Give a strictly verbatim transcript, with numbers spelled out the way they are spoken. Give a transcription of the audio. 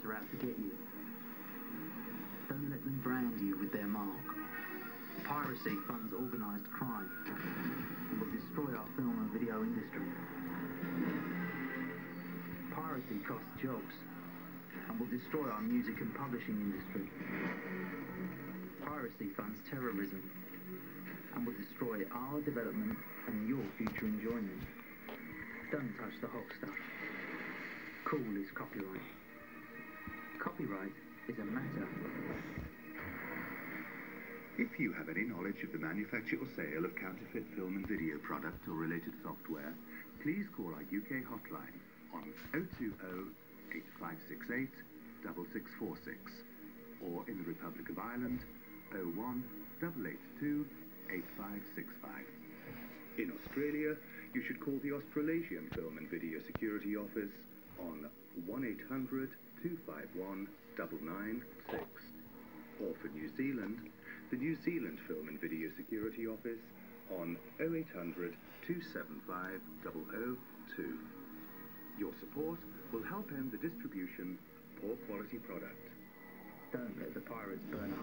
pirates are out to get you. Don't let them brand you with their mark. Piracy funds organised crime and will destroy our film and video industry. Piracy costs jobs and will destroy our music and publishing industry. Piracy funds terrorism and will destroy our development and your future enjoyment. Don't touch the hot stuff. Cool is copyright. Copyright is a matter. If you have any knowledge of the manufacture or sale of counterfeit film and video product or related software, please call our U K hotline on oh two oh, eight five six eight, six six four six or in the Republic of Ireland oh one, eight eight two, eight five six five. In Australia, you should call the Australasian Film and Video Security Office on one eight hundred, two five one, nine nine six. Or for New Zealand, the New Zealand Film and Video Security Office on oh eight hundred, two seven five, zero zero two. Your support will help end the distribution of poor quality product. Don't let the pirates burn